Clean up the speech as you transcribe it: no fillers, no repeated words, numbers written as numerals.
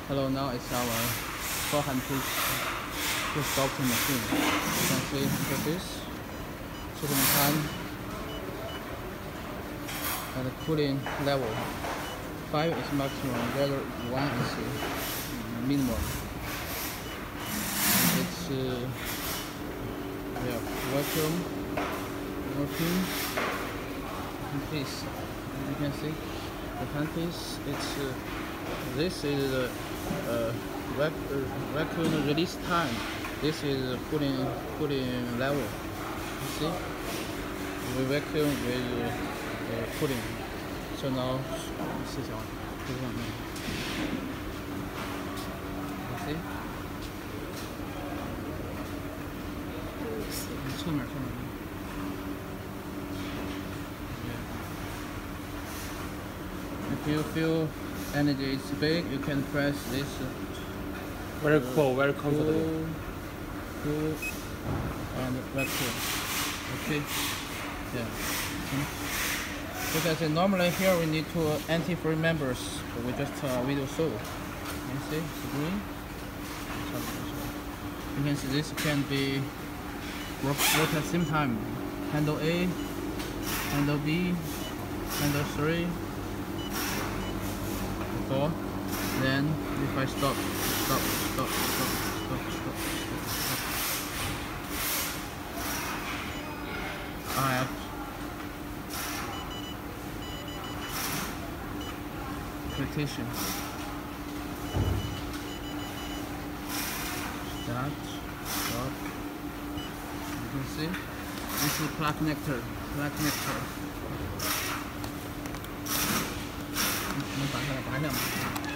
Hello, now it's our forehand push sculpting machine. You can see interface, shooting time, and the cooling level. 5 is maximum, whether 1 is minimum. It's we have vacuum working handpiece. You can see the handpiece. It's this is the vacuum release time. This is cooling level. You see, we vacuum with cooling. So now 4小时就这样。You see? 侧面。If you feel energy is big, you can press this. Very cool, very comfortable. Cool and vacuum. Okay. Yeah. Because normally here we need to anti-freeze members, but we just video show. You see, it's green. You can see this can be work at the same time. Handle A, handle B, handle 3, 4. Then if I stop. I have rotation. Start, stop. You can see this is plug connector. Plug connector. 能拔下来拔下来吗？